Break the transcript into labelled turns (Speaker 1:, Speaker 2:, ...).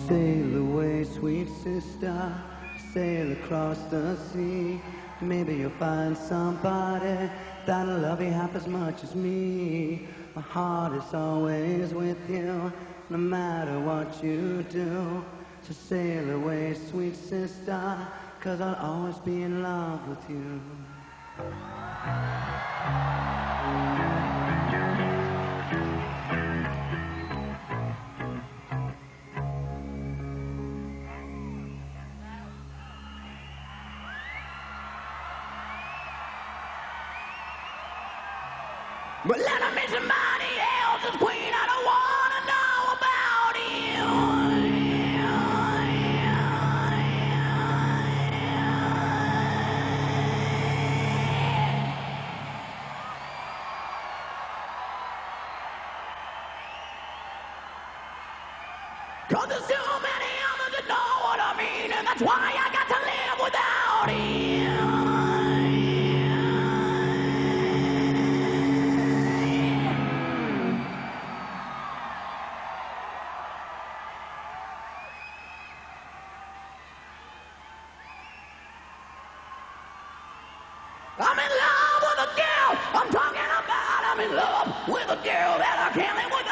Speaker 1: Sail away, sweet sister, sail across the sea. Maybe you'll find somebody that'll love you half as much as me. My heart is always with you, no matter what you do. So sail away, sweet sister, 'cause I'll always be in love with you. But let him be somebody else's queen. I don't wanna know about you. 'Cause there's so many others that know what I mean, and that's why I got to live without you. I'm in love with a girl. I'm talking about I'm in love with a girl that I can't live with.